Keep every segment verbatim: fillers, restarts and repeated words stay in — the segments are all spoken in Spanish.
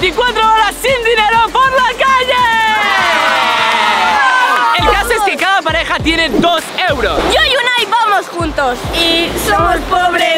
veinticuatro horas sin dinero por la calle. El caso es que cada pareja tiene dos euros. Yo y Unai vamos juntos y somos pobres.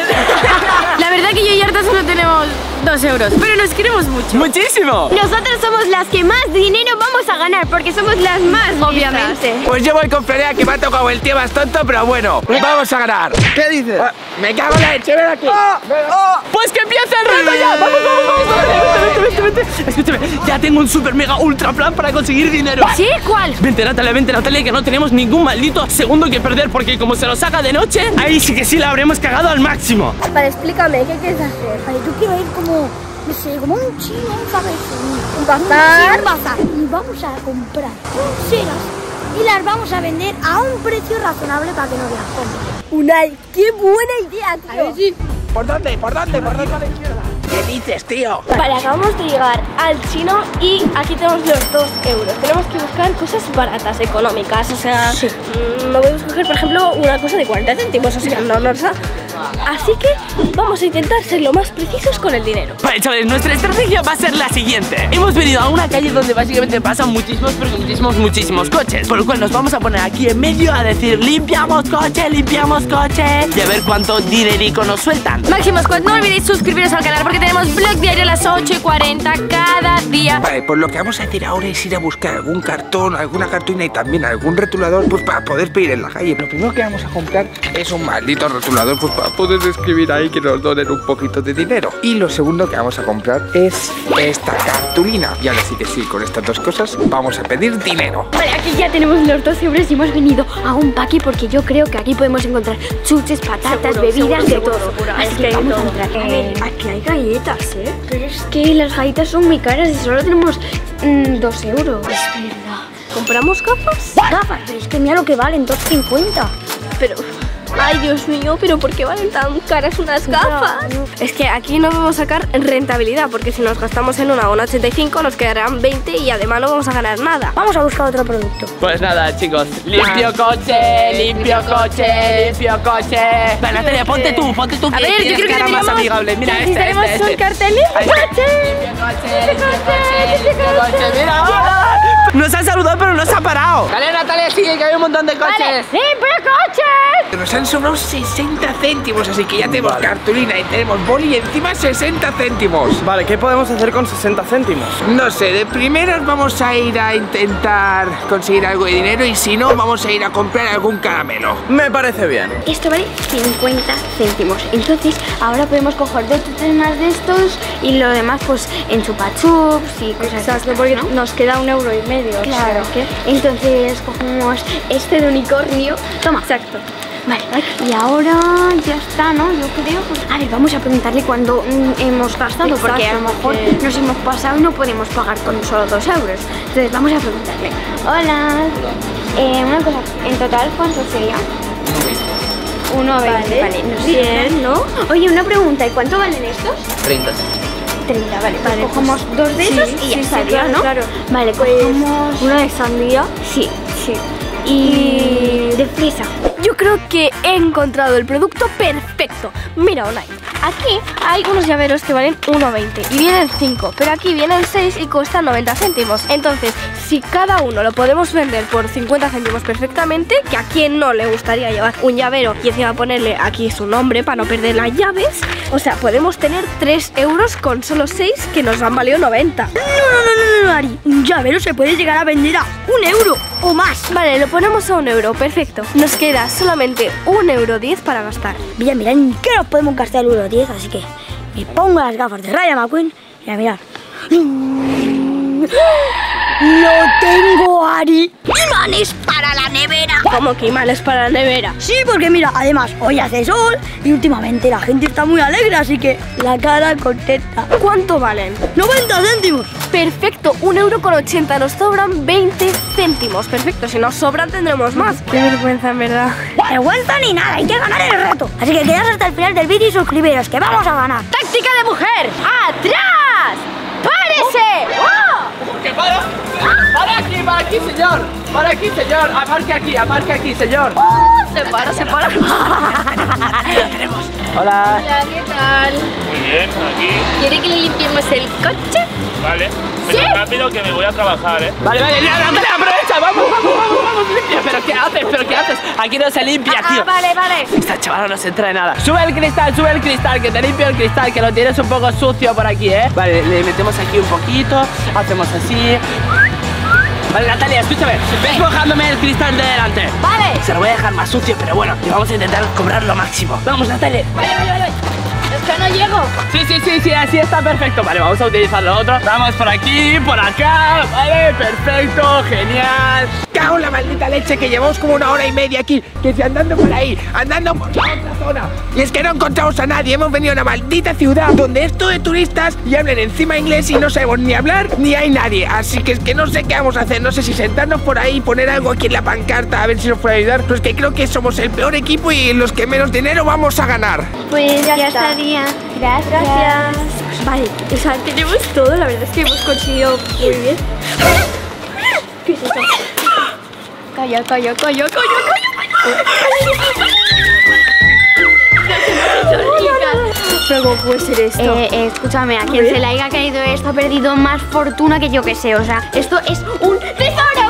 La verdad que yo y Arta solo tenemos dos euros, pero nos queremos mucho. ¡Muchísimo! Nosotros somos las que más dinero vamos a ganar porque somos las más, obviamente. Pues yo voy con Florea, que me ha tocado el tío más tonto, pero bueno, vamos a ganar. ¿Qué dices? Ah, me cago en la leche, ven aquí. ¡Oh! ¡Oh! Pues que empiece el reto ya. Vamos, vamos, vamos, vamos. Vete, vete, vete, vete. Escúchame, ya tengo un super mega ultra plan para conseguir dinero. ¿Sí? ¿Cuál? Vente, Natalia, vente, Natalia, que no tenemos ningún maldito segundo que perder, porque como se nos haga de noche, ahí sí que sí la habremos cagado al máximo. Vale, explícame, ¿qué quieres hacer? Vale, yo quiero ir como, no sé, como un chino, ¿sabes? Un, un bazar. Un bazar. Y vamos a comprar pulseras y las vamos a vender a un precio razonable para que no las compren. Unai, qué buena idea, tío. A ver, sí. ¿Por dónde? ¿Por dónde? ¿Por dónde a la izquierda? ¿Qué dices, tío? Vale, acabamos de llegar al chino y aquí tenemos los dos euros. Tenemos que buscar cosas baratas, económicas. O sea, sí. mmm, no podemos coger, por ejemplo, una cosa de cuarenta céntimos. O sea, no nos da. Así que vamos a intentar ser lo más precisos con el dinero. Vale, chavales, nuestra estrategia va a ser la siguiente. Hemos venido a una calle donde básicamente pasan muchísimos, pero muchísimos, muchísimos coches. Por lo cual nos vamos a poner aquí en medio a decir: limpiamos coche, limpiamos coche. Y a ver cuánto dinerico nos sueltan. Máximo Squad, no olvidéis suscribiros al canal porque tenemos vlog diario a las ocho y cuarenta cada día. Vale, pues lo que vamos a hacer ahora es ir a buscar algún cartón, alguna cartulina y también algún rotulador, pues para poder pedir en la calle. Lo primero que vamos a comprar es un maldito rotulador, pues para poder escribir ahí que nos donen un poquito de dinero. Y lo segundo que vamos a comprar es esta cartulina. Y ahora sí que sí, con estas dos cosas vamos a pedir dinero. Vale, aquí ya tenemos los dos euros y hemos venido a un paqui porque yo creo que aquí podemos encontrar chuches, patatas, seguro, bebidas, seguro, de seguro, todo. seguro. Así Es que que vamos todo. a entrar. A ver, aquí hay galletas, ¿eh? Pero es que las galletas son muy caras y solo tenemos mmm, dos euros. Es verdad. ¿Compramos gafas? Gafas, pero es que mira lo que valen, dos cincuenta. Pero... ay, Dios mío, pero ¿por qué valen tan caras unas gafas? No, no. Es que aquí no vamos a sacar rentabilidad porque si nos gastamos en una, una ochenta y cinco nos quedarán veinte y además no vamos a ganar nada. Vamos a buscar otro producto. Pues nada, chicos, limpio coche, limpio coche, limpio coche. Vale, Natalia, ponte tú, ponte tú, que A ver, yo tienes creo que cara más tenemos- amigable. Mira, este, necesitaremos este, este. un cartel limpio Ahí. coche. Limpio coche, limpio coche, limpio coche. Mira, ¡hola! Nos han saludado, pero no se ha parado. Dale, Natalia, sigue, que hay un montón de coches. Vale, sí, pero coches. Nos han sobrado sesenta céntimos, así que ya tenemos cartulina y tenemos boli y encima sesenta céntimos. Vale, ¿qué podemos hacer con sesenta céntimos? No sé, de primeras vamos a ir a intentar conseguir algo de dinero y si no, vamos a ir a comprar algún caramelo. Me parece bien. Esto vale cincuenta céntimos. Entonces ahora podemos coger dos o tres más de estos y lo demás pues en chupachups y cosas Exacto, así, porque ¿no? nos queda un euro y medio. Claro. o sea que- Entonces cogemos este de unicornio. Toma. Exacto. Vale, y ahora ya está, ¿no? Yo creo. Pues, a ver, vamos a preguntarle cuándo mm, hemos gastado, Exacto, porque a lo mejor porque- nos hemos pasado y no podemos pagar con solo dos euros. Entonces vamos a preguntarle. Hola. Eh, una cosa, en total, ¿cuánto sería? uno veinte. Vale, Vale, no sé. bien, ¿no? Oye, una pregunta, ¿y cuánto valen estos? treinta. treinta, vale. Pues Vale, cogemos pues, dos de sí, esos y sí, ya sí, estaría, claro, ¿no? claro. Vale, Pues, cogemos una de sandía. Sí, sí. Y de fresa. Yo creo que he encontrado el producto perfecto. Mira, Unai, aquí hay unos llaveros que valen uno veinte y vienen cinco, pero aquí vienen seis y cuestan noventa céntimos. Entonces, si cada uno lo podemos vender por cincuenta céntimos perfectamente, que a quien no le gustaría llevar un llavero y encima ponerle aquí su nombre para no perder las llaves, o sea, podemos tener tres euros con solo seis que nos han valido noventa. No, no, no, no, no, Ari. Un llavero se puede llegar a vender a un euro o más. Vale, lo ponemos a un euro, perfecto. Nos queda solamente un euro diez para gastar. Mira, mira, ¿en qué nos podemos gastar el euro diez? Así que me pongo las gafas de Rayo McQueen y a mirar. ¡Lo tengo, Ari! ¡Imanes para la nevera! ¿Cómo que imanes para la nevera? Sí, porque mira, además hoy hace sol y últimamente la gente está muy alegre, así que la cara contenta. ¿Cuánto valen? ¡noventa céntimos! Perfecto, un euro con ochenta, nos sobran veinte céntimos. Perfecto, si nos sobran tendremos más. Qué vergüenza, en verdad. Vergüenza ni nada, hay que ganar el reto. Así que quedaos hasta el final del vídeo y suscribiros, que vamos a ganar. ¡Táctica de mujer! ¡Atrás! ¡Párese! ¡Oh! ¿Qué para? Para aquí, para aquí, señor. Para aquí, señor. Aparque aquí, aparque aquí, señor. Se para, se para. Lo tenemos. Hola. Hola, ¿qué tal? Muy bien, aquí. ¿Quiere que le limpiemos el coche? Vale. Pero rápido que me voy a trabajar, ¿eh? Vale, vale, ya, Natalia, aprovecha, vamos, vamos, vamos, vamos, limpia. ¿Pero qué haces? ¿Pero qué haces? Aquí no se limpia, tío. Ah, vale, vale. Esta chavala no se entra de nada. Sube el cristal, sube el cristal, que te limpio el cristal, que lo tienes un poco sucio por aquí, ¿eh? Vale, le metemos aquí un poquito, hacemos así. Vale, Natalia, escúchame, ves mojándome el cristal de delante. Vale. Se lo voy a dejar más sucio, pero bueno, y vamos a intentar cobrar lo máximo. Vamos, Natalia. Vale, vale, vale. Es que no llego. Sí, sí, sí, sí, así está perfecto. Vale, vamos a utilizar lo otro. Vamos por aquí, por acá. Vale, perfecto, genial. Cago en la maldita leche que llevamos como una hora y media aquí, que si andando por ahí, andando por la otra zona. Y es que no encontramos a nadie, hemos venido a una maldita ciudad donde es todo de turistas y hablan encima inglés y no sabemos ni hablar ni hay nadie. Así que es que no sé qué vamos a hacer, no sé si sentarnos por ahí, poner algo aquí en la pancarta a ver si nos puede ayudar. Pero es que creo que somos el peor equipo y los que menos dinero vamos a ganar. Pues ya, Ya está. estaría. Gracias. Gracias. Vale, o sea, tenemos todo, la verdad es que hemos conseguido muy bien. ¿Qué es eso? Calla, calla, calla, calla, calla. Pero ¿cómo puede ser esto? Eh, eh, escúchame, a quien ver. se le haya caído esto ha perdido más fortuna que yo que sé. O sea, esto es un tesoro.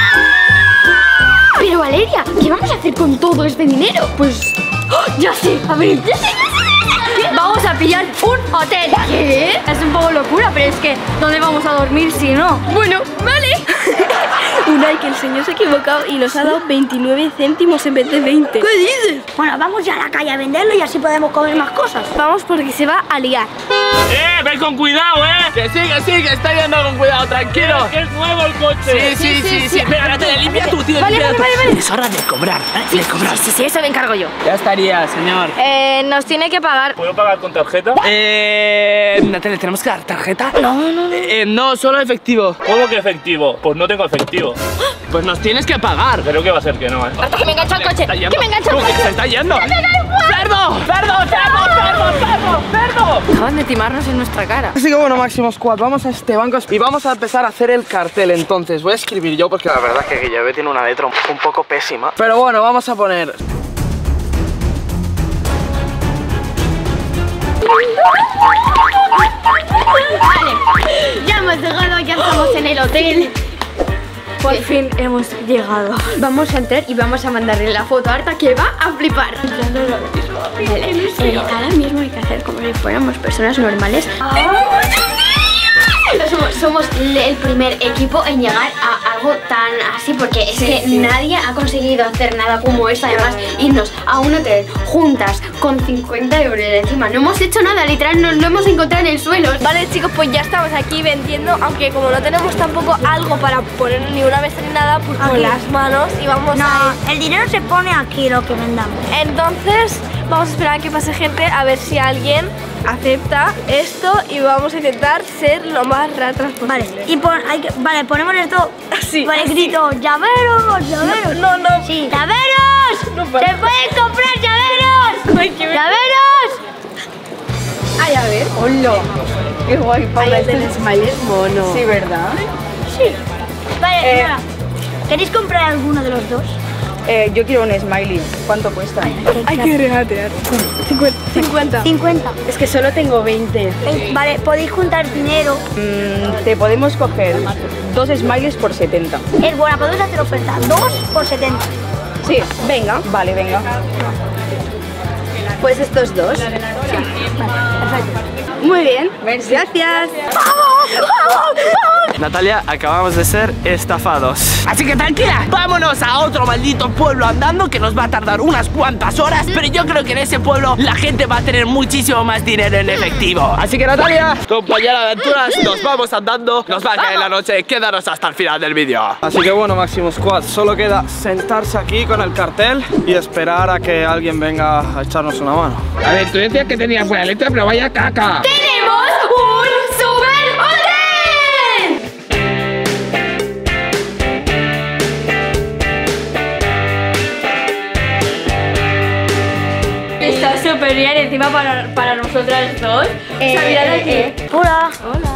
Pero Valeria, ¿qué vamos a hacer con todo este dinero? Pues ¡oh! Ya sé, a ver, ya sé, ya sé. Vamos a pillar un hotel. ¿Qué? Es un poco locura, pero es que ¿dónde vamos a dormir si no? Bueno, vale. Unai, que el señor se ha equivocado y nos ha dado veintinueve céntimos en vez de veinte. ¿Qué dices? Bueno, vamos ya a la calle a venderlo y así podemos comer más cosas. Vamos porque se va a liar. ¡Eh! ¡Ven con cuidado, eh! Que sí, que sí, que está yendo con cuidado, tranquilo. ¡Que es nuevo el coche! Sí, sí, sí, sí. Espera, Natalia, limpia tú, tío, Vale, limpia vale, tú. vale, vale. Es hora de cobrar, ¿vale? De cobrar. Sí, sí, eso me encargo yo. Ya estaría, señor. Eh, nos tiene que pagar. ¿Puedo pagar con tarjeta? Eh... Natalia, ¿tenemos que dar tarjeta? No, no, no. Eh, no, solo efectivo. ¿Cómo que efectivo? Pues no tengo efectivo. Pues nos tienes que pagar. Creo que va a ser que no, ¿eh? Que me engancha el coche. Está yendo. Que me engancha el ¿Cómo que coche. se está yendo? ¡Cerdo! ¡Cerdo, cerdo, cerdo, cerdo, cerdo! Acaban de timarnos en nuestra cara. Así que bueno, Máximo Squad, vamos a este banco y vamos a empezar a hacer el cartel. Entonces voy a escribir yo porque la verdad es que Guillave tiene una letra un, un poco pésima. Pero bueno, vamos a poner... Vale, ya hemos llegado, ya estamos en el hotel. Por fin hemos llegado. Vamos a entrar y vamos a mandarle la foto a Arta que va a flipar. Vale, eh, ahora mismo hay que hacer como si fuéramos personas normales. Somos, somos el primer equipo en llegar a algo tan así, porque es que nadie ha conseguido hacer nada como esto. Además, irnos a un hotel juntas con cincuenta euros encima. No hemos hecho nada, literal, no lo hemos encontrado en el suelo. Vale, chicos, pues ya estamos aquí vendiendo, aunque como no tenemos tampoco algo para poner ni una mesa ni nada, pues con Aquí. las manos y vamos No, a el dinero se pone aquí lo que vendamos. Entonces, vamos a esperar a que pase gente a ver si alguien acepta esto y vamos a intentar ser lo más ratas posible. Vale, y pon, hay que, vale, ponemos esto. Así, Vale, así. grito, llaveros, llaveros. No, no. Sí, llaveros. No, ¡Se para. pueden comprar llaveros! Ay, qué ver- ¡Llaveros! Ay, a ver, hola. Qué guay, Paula, este smile es mono. Sí, ¿verdad? Vale, señora, ¿queréis comprar alguno de los dos? Eh, yo quiero un smiley. ¿Cuánto cuesta? Hay que regatear. cincuenta. cincuenta. Es que solo tengo veinte. Eh, Vale, podéis juntar dinero. Mm, te podemos coger dos smileys por setenta. Es buena, podemos hacer oferta. Dos por setenta. Sí, venga. Vale, venga. Pues estos dos. Muy bien. Gracias. Natalia, acabamos de ser estafados. Así que tranquila, vámonos a otro maldito pueblo andando que nos va a tardar unas cuantas horas. Pero yo creo que en ese pueblo la gente va a tener muchísimo más dinero en efectivo. Así que Natalia, compañera de aventuras, nos vamos andando. Nos va a caer la noche, quédanos hasta el final del vídeo. Así que bueno, Máximo Squad, solo queda sentarse aquí con el cartel y esperar a que alguien venga a echarnos una mano. A ver, tú decías que tenías buena letra, pero vaya caca. ¡Tenemos un super hotel! Está súper bien, encima para, para nosotras dos. O sea, mirad aquí. Hola.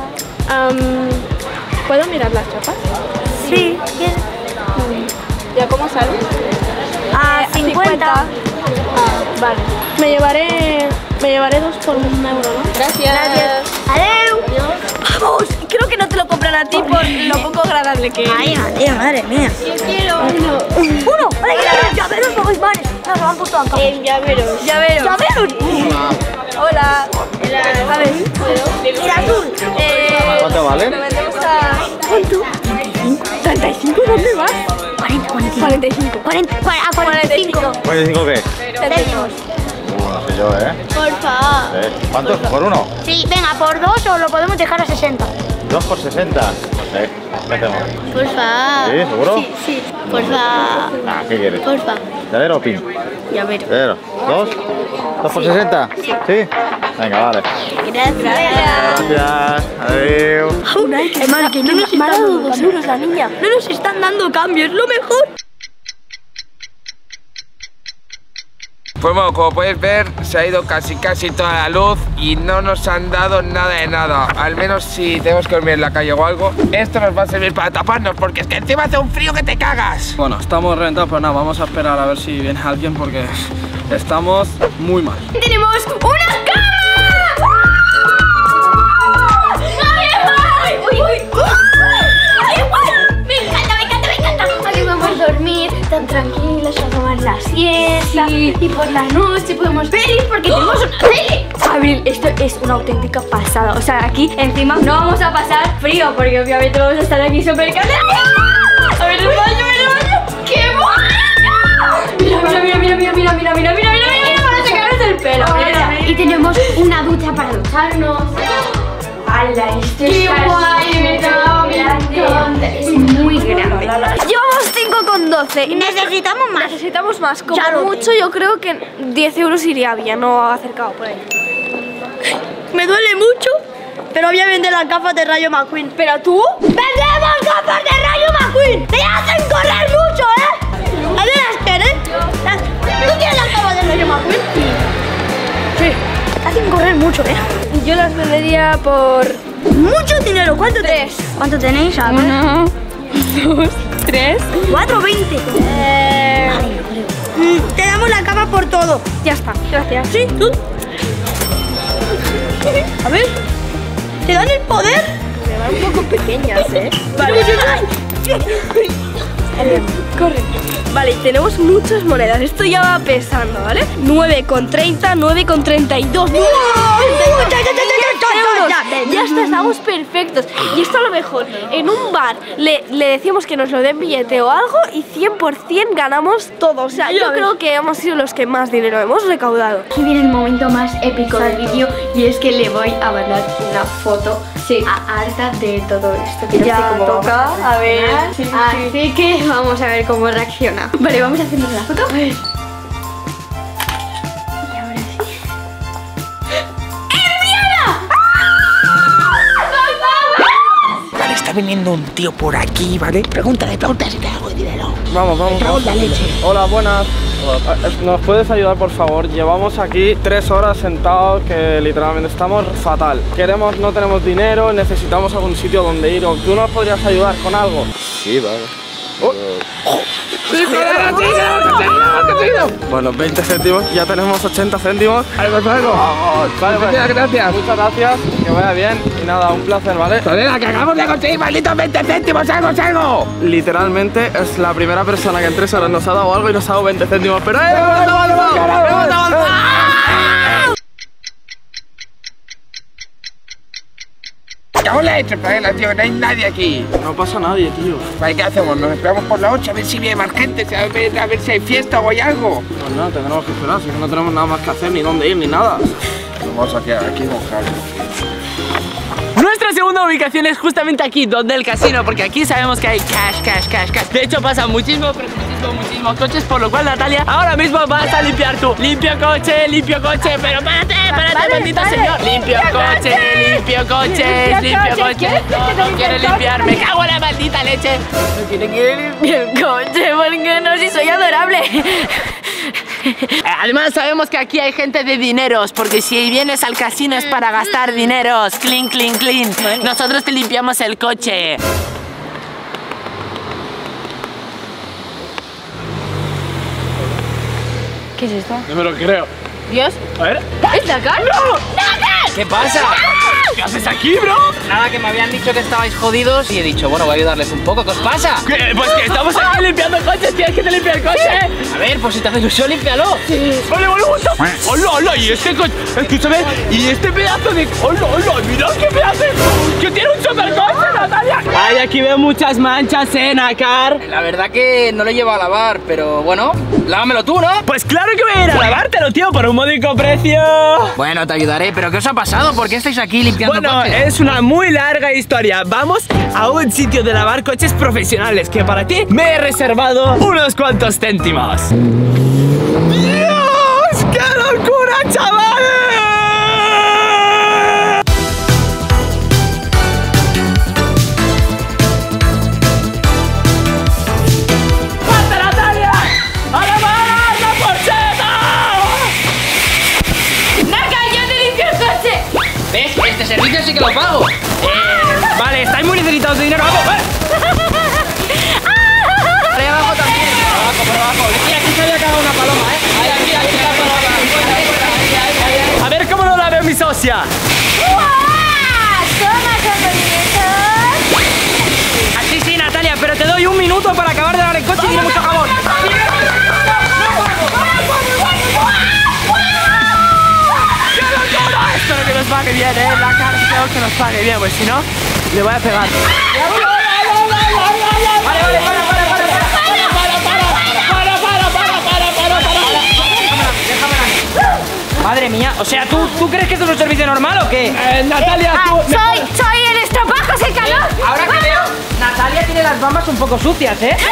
¿Puedo mirar las chapas? Sí, ¿quién? ¿Ya cómo sale? A cincuenta. Vale. Me llevaré. Me llevaré dos por un euro, ¿no? Gracias. Adiós. Vamos, creo que no te lo compran a ti por lo poco agradable que es. Ay, madre, madre mía. Yo quiero uno. Uno, vale, que llaveros no vais mares. Nos lo han puesto acá. En llaveros. Llaveros. Llaveros. Hola. A ver. El azul. Eh, ¿Cuánto vale? Lo vendemos a. ¿Cuánto? ¿treinta y cinco? ¿Dónde vas? cuarenta, cuarenta y cinco. cuarenta, a cuarenta y cinco. ¿cuarenta y cinco qué? Céntimos. No sé yo, ¿eh? Por favor. ¿Eh? ¿Cuántos? ¿Por uno? Sí, venga, por dos o lo podemos dejar a sesenta. ¿Dos por sesenta? ¿Eh? ¿Qué hacemos? Por favor. ¿Sí? ¿Seguro? Sí, sí. Por favor. Ah, ¿qué quieres? Por favor. ¿Llavero o pin? Llavero. ¿Llavero? ¿Dos? ¿Dos por sesenta? ¿Sí? Venga, vale. Gracias. Gracias. Adiós. Hermano, que no nos están dando dos euros la niña. No nos están dando cambios, lo mejor. Pues bueno, como podéis ver, se ha ido casi casi toda la luz y no nos han dado nada de nada. Al menos si tenemos que dormir en la calle o algo, esto nos va a servir para taparnos, porque es que encima hace un frío que te cagas. Bueno, estamos reventados, pero nada, vamos a esperar a ver si viene alguien porque estamos muy mal. ¡Tenemos una cama! ¡Ay, uy, uy! ¡Ay, guay! Me encanta, me encanta, me encanta. Aquí podemos dormir tan tranquilos, a tomar la siesta. Y por la noche podemos ver porque tenemos una tele. Abril, esto es una auténtica pasada. O sea, aquí encima no vamos a pasar frío porque obviamente vamos a estar aquí súper calientes. A ver el baño, el baño. ¡Qué bueno! Mira, mira, mira, mira, mira, mira, mira, mira, mira, mira, para sacarnos el pelo. Mira. Y tenemos una ducha para ducharnos. ¡Hala! Esto ¡Qué está guay! Me encanta. Es muy grande. Llevamos cinco con doce. Necesitamos más. Necesitamos más. Como Ya lo mucho, yo creo que diez euros iría bien, no acercado por ahí. Me duele mucho, pero voy a vender las gafas de Rayo McQueen. ¿Pero tú? ¡Vendemos gafas de Rayo McQueen! ¡Te hacen correr mucho, eh! ¿A ver las quieres? ¿Tú tienes las gafas de Rayo McQueen? Sí. Te hacen correr mucho, eh. Yo las vendería por Mucho dinero. ¿Cuánto tenéis? ¿Cuánto tenéis? A ver. uno, dos, tres. cuatro veinte. Eh, Mm, te damos la cama por todo. ya está, gracias. ¿Sí? ¿Tú? A ver. ¿Te dan el poder? Me van un poco pequeñas, ¿eh? Vale. Corre. Vale, y tenemos muchas monedas. Esto ya va pesando, ¿vale? nueve con treinta, nueve con treinta y dos. ¡No! Ya está, estamos perfectos. Y esto a lo mejor, en un bar le, le decimos que nos lo den billete o algo y cien por cien ganamos todo. O sea, yo creo que hemos sido los que más dinero hemos recaudado. Aquí viene el momento más épico del vídeo y es que le voy a mandar una foto a Arta de todo esto. Que no Ya sé cómo toca, vamos a a ver, reaccionar. sí, sí, Así que vamos a ver cómo reacciona. Vale, vamos a hacernos la foto. Y ahora sí. Vale, está viniendo un tío por aquí, ¿vale? Pregúntale, pregúntale si te hago de dinero. Vamos, vamos. vamos. Hola, buenas. Eh, ¿Nos puedes ayudar, por favor? Llevamos aquí tres horas sentados que literalmente estamos fatal. Queremos, no tenemos dinero, necesitamos algún sitio donde ir. ¿Tú nos podrías ayudar con algo? Sí, vale. Oh. Bueno, veinte céntimos, ya tenemos ochenta céntimos. ¿Algo, algo? Vale, pues, Muchas gracias. Muchas gracias, que vaya bien y nada, un placer, ¿vale? Colega, que acabamos de conseguir malditos veinte céntimos, algo, algo. Literalmente es la primera persona que en tres horas nos ha dado algo y nos ha dado veinte céntimos. Pero ¡eh! ¡Hemos avanzado! ¡Hemos avanzado! Cago en la leche, Fraela, tío, no hay nadie aquí. No pasa nadie, tío. Vale, ¿qué hacemos? Nos esperamos por la ocho a ver si viene más gente, a ver, a ver si hay fiesta o hay algo. Pues nada, tendremos que esperar, si no tenemos nada más que hacer, ni dónde ir, ni nada. Nos vamos a quedar aquí con Javi. Nuestra segunda ubicación es justamente aquí, donde el casino, porque aquí sabemos que hay cash, cash, cash, cash. De hecho pasa muchísimo, pero muchísimo, muchísimos coches, por lo cual Natalia ahora mismo vas a limpiar tú. Limpio coche, limpio coche, pero párate, párate, Vale, maldito vale. señor. Limpio coche, limpio coches, limpio coche. coche. ¿Quieres que te No, no limpie quiere el coche? limpiar, me cago en la maldita leche. No tiene que limpiar el coche porque no, si soy adorable. Además sabemos que aquí hay gente de dineros, porque si vienes al casino es para gastar dineros. Clean, clean, clean. Nosotros te limpiamos el coche. ¿Qué es esto? No me lo creo. Dios. A ver. ¿Es Dakar? ¿Qué pasa? ¿Qué haces aquí, bro? Nada, que me habían dicho que estabais jodidos y he dicho, bueno, voy a ayudarles un poco. ¿Qué os pasa? ¿Qué? Pues que estamos aquí limpiando coches. ¿Quieres que te limpie el coche? A ver, pues si te hace ilusión, límpialo. Vale, vale, vale. Hola, hola, y este coche. Escúchame, y este pedazo de. Hola, hola, mira qué pedazo de. Que tiene un supercoche, Natalia. Ay, aquí veo muchas manchas, eh, Nakar. La verdad que no lo llevo a lavar, pero bueno, lávamelo tú, ¿no? Pues claro que voy a ir a lavártelo, tío, por un módico precio. Bueno, te ayudaré, pero ¿qué os ha pasado? ¿Por qué estáis aquí limpiando Bueno, coches? es una muy larga historia. Vamos a un sitio de lavar coches profesionales que para ti me he reservado unos cuantos céntimos. ¡Dios! ¡Qué locura, chavales! ¡Pasa, Natalia! ¡A lavar la porcheta! ¡Naka, yo te limpio el coche! ¿Ves? Este servicio sí que lo pago. Vale, estáis muy necesitados de dinero. ¡Vamos! ¡Eh! Ahí abajo también. Por abajo, por abajo. Aquí, aquí se había cagado una paloma, ¿eh? Ahí, aquí, aquí la paloma. A ver cómo lo la veo mi socia. Así sí, Natalia, pero te doy un minuto para acabar de lavar el coche y tiene mucho jabón. ¡Qué locura! Espero que nos pague bien, eh. La cara, espero que nos pague bien, pues si no, le voy a pegar. Vale, vale, para, para, para, para, para, para, para, para, para, para. Madre mía, o sea, ¿tú, ¿tú crees que esto es un servicio normal o qué? Eh, Natalia, tú. Soy, soy el estropajo, el calor. Ahora que veo, Natalia tiene las bambas un poco sucias, ¿eh?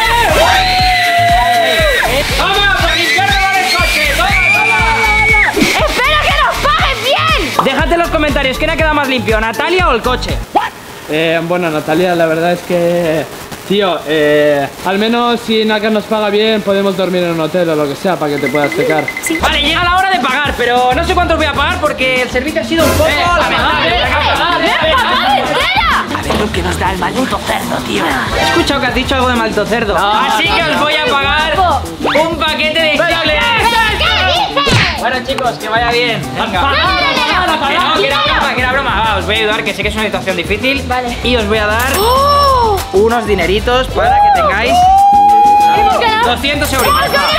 ¡Vamos! ¡A limpiar el coche! ¡Toma, toma! Espero que nos paguen bien. Déjate en los comentarios, ¿quién ha quedado más limpio, Natalia o el coche? Eh, bueno, Natalia, la verdad es que... Tío, eh, al menos si Nakar nos paga bien, podemos dormir en un hotel o lo que sea para que te puedas secar. Vale, llega la hora de pagar, pero no sé cuánto os voy a pagar porque el servicio ha sido un poco lamentable. A ver lo que nos da el maldito cerdo, tío. He escuchado que has dicho algo de maldito cerdo. Así que os voy a pagar un paquete de inflables. Bueno, chicos, que vaya bien. Venga. Que no, que era broma, que era broma. Va, os voy a ayudar, que sé que es una situación difícil. Vale. Y os voy a dar unos dineritos para que tengáis doscientos euros. ¡doscientos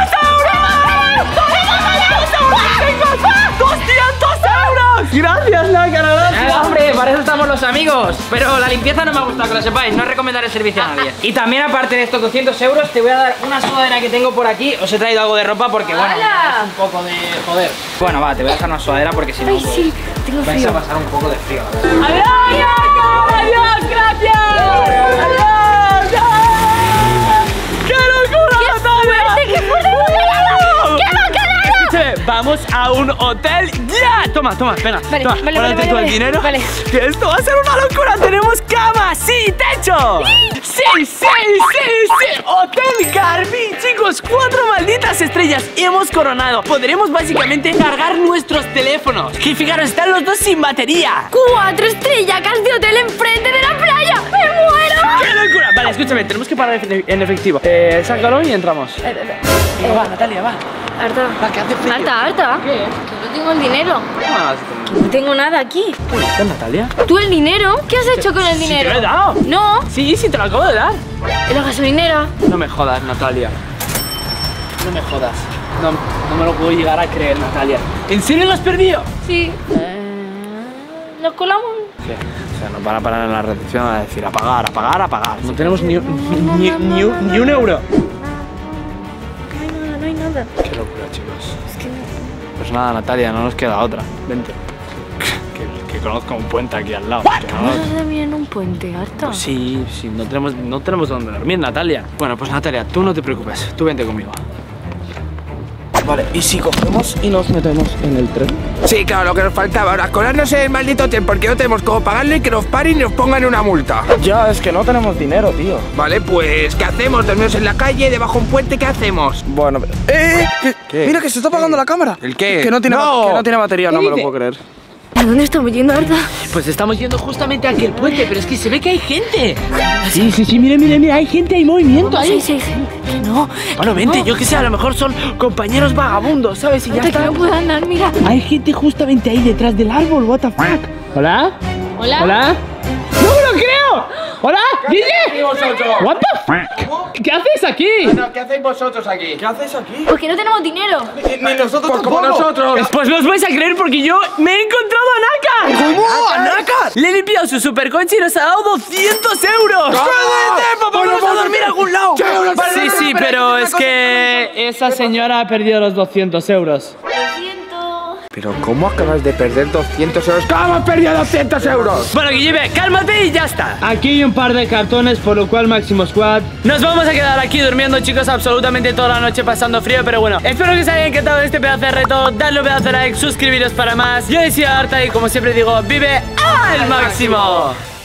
euros! ¡Gracias, Nakar! Nada, hombre, para eso estamos los amigos. Pero la limpieza no me ha gustado, que lo sepáis. No recomendaré el servicio a nadie. Y también, aparte de estos doscientos euros, te voy a dar una sudadera que tengo por aquí. Os he traído algo de ropa porque, bueno, es un poco de joder. Bueno, va, te voy a dejar una sudadera porque si no, pues, sí, tengo vais frío. a pasar un poco de frío. ¡Adiós, Nakar! ¡Adiós, gracias! ¡Adiós! ¡Qué locura, Natalia! ¡Qué fuerte! ¡Qué bacalao! Escúchame, vamos a un hotel ya. Toma, toma, venga. Vale, toma, vale, ponte vale, todo vale, el dinero. vale. Que esto va a ser una locura. Tenemos cama, sí, techo. Sí, sí, sí, sí. Hotel Garmin, chicos. Cuatro malditas estrellas. Y hemos coronado. Podremos básicamente cargar nuestros teléfonos. Y fijaros, están los dos sin batería. Cuatro estrellas de hotel enfrente de la playa. ¡Me muero! ¡Qué locura! Vale, escúchame, tenemos que pagar en efectivo. Eh, sácalo y entramos. Venga, va, Natalia, va. Harta. Va, que hace frío. Harta, harta. ¿Qué? Que no tengo el dinero. Ah, Que no tengo nada aquí. ¿Qué, Natalia? ¿Tú el dinero? ¿Qué has hecho con el Sí, te dinero? lo he dado. No, Sí, sí, te lo acabo de dar. en la gasolinera. No me jodas, Natalia. No me jodas. No, no me lo puedo llegar a creer, Natalia. ¿En serio lo has perdido? Sí. ¿Nos colamos? Sí. O sea, nos van a parar en la recepción a decir a pagar, a pagar, a pagar. No tenemos ni, ni, ni, un- ni un euro. No hay nada, no hay nada. Qué locura, chicos. Pues nada, Natalia, no nos queda otra. Vente. Que, que conozco un puente aquí al lado. Que no- Vamos a dormir en un puente, harta. Pues sí, sí, no tenemos, no tenemos dónde dormir, Natalia. Bueno, pues Natalia, tú no te preocupes, tú vente conmigo. Vale, ¿y si cogemos y nos metemos en el tren? Sí, claro, lo que nos faltaba ahora, colarnos en el maldito hotel porque no tenemos cómo pagarle y que nos paren y nos pongan una multa. Ya, es que no tenemos dinero, tío. Vale, pues, ¿qué hacemos? ¿Dormimos en la calle, debajo de un puente? ¿Qué hacemos? Bueno, ¡eh! eh, que- ¿Qué? Mira que se está apagando la cámara. ¿El qué? Que no tiene, No. ba- que no tiene batería, ¿Qué no me lo dice? puedo creer. ¿A dónde estamos yendo, Arda? Pues estamos yendo justamente a aquel puente, pero es que se ve que hay gente. Sí, sí, sí, mira, mira, mira, hay gente, hay movimiento ahí. Sí, sí, hay gente. Que no. Bueno, vente, yo que sé, a lo mejor son compañeros vagabundos, ¿sabes? Y ya Hasta está. que no puedo andar, mira. Hay gente justamente ahí detrás del árbol, what the fuck. ¿Hola? Hola. ¿Hola? ¡No me lo creo! ¿Hola? ¿Guille? ¿What the fuck? ¿Qué haces aquí? ¿Qué hacéis vosotros aquí? ¿Qué hacéis aquí? Porque no tenemos dinero. Ni nosotros pues como nosotros. Pues no os vais a creer porque yo me he encontrado a Nácar. ¿Cómo? ¿A Nácar? Le he limpiado su supercoche y nos ha dado doscientos euros. ¿Qué dices? Pues vamos a dormir a algún lado. Sí, sí, pero es que esa señora ha perdido los doscientos euros. Pero ¿cómo acabas de perder doscientos euros? ¿Cómo has perdido doscientos euros? Bueno, Guille, cálmate y ya está. Aquí hay un par de cartones, por lo cual Máximo Squad. Nos vamos a quedar aquí durmiendo, chicos, absolutamente toda la noche pasando frío, pero bueno, espero que os haya encantado este pedazo de reto. Dadle un pedazo de like, suscribiros para más. Yo decía Arta y como siempre digo, vive al máximo.